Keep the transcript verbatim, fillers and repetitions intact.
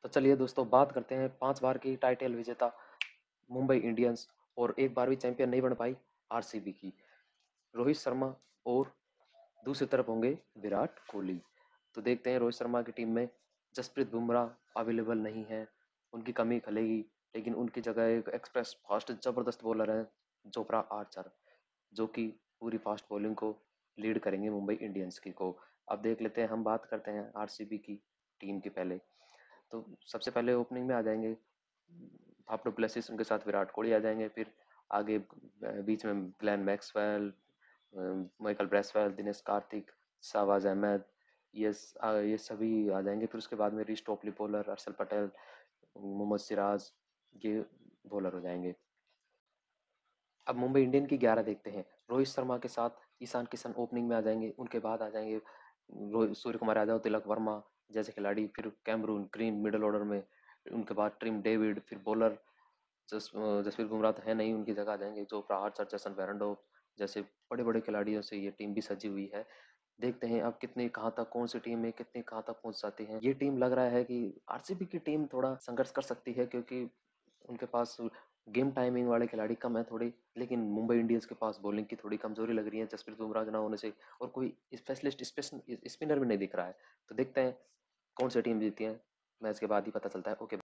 तो चलिए दोस्तों बात करते हैं पांच बार की टाइटल विजेता मुंबई इंडियंस और एक बार भी चैंपियन नहीं बन पाई आरसीबी की। रोहित शर्मा और दूसरी तरफ होंगे विराट कोहली। तो देखते हैं रोहित शर्मा की टीम में जसप्रीत बुमराह अवेलेबल नहीं है, उनकी कमी खलेगी। लेकिन उनकी जगह एक एक्सप्रेस फास्ट जबरदस्त बॉलर है जोफ्रा आर्चर, जो कि पूरी फास्ट बॉलिंग को लीड करेंगे मुंबई इंडियंस की को। अब देख लेते हैं, हम बात करते हैं आरसीबी की टीम की। पहले तो सबसे पहले ओपनिंग में आ जाएंगे फाफ डु प्लेसिस, उनके साथ विराट कोहली आ जाएंगे। फिर आगे बीच में Glenn Maxwell, Michael Bracewell, Dinesh Karthik, Shahbaz Ahmed, ये ये सभी आ जाएंगे। फिर उसके बाद में Reece Topley bowler, Harshal Patel, Mohammed Siraj, ये बॉलर हो जाएंगे। अब मुंबई इंडियन की ग्यारह देखते हैं। रोहित शर्मा के साथ ईशान किशन ओपनिंग में आ जाएंगे। उनके बाद आ जाएंगे सूर्य कुमार यादव, तिलक वर्मा जैसे खिलाड़ी। फिर कैमरून ग्रीन मिडल ऑर्डर में। उनके बाद ट्रिम डेविड। फिर बॉलर जस जसप्रीत बुमराह तो है नहीं, उनकी जगह आ जाएंगे जो आर्चर, जसन फेरनडो जैसे बड़े बड़े खिलाड़ियों से ये टीम भी सजी हुई है। देखते हैं अब कितने कहाँ तक, कौन सी टीम है कितने कहाँ तक पहुंच जाती है। ये टीम लग रहा है कि आरसीबी की टीम थोड़ा संघर्ष कर सकती है, क्योंकि उनके पास गेम टाइमिंग वाले खिलाड़ी कम है थोड़ी। लेकिन मुंबई इंडियंस के पास बॉलिंग की थोड़ी कमजोरी लग रही है जसप्रीत बुमराह के ना होने से, और कोई स्पेशलिस्ट स्पिनर भी नहीं दिख रहा है। तो देखते हैं कौन सी टीम जीतती है, मैच के बाद ही पता चलता है। ओके।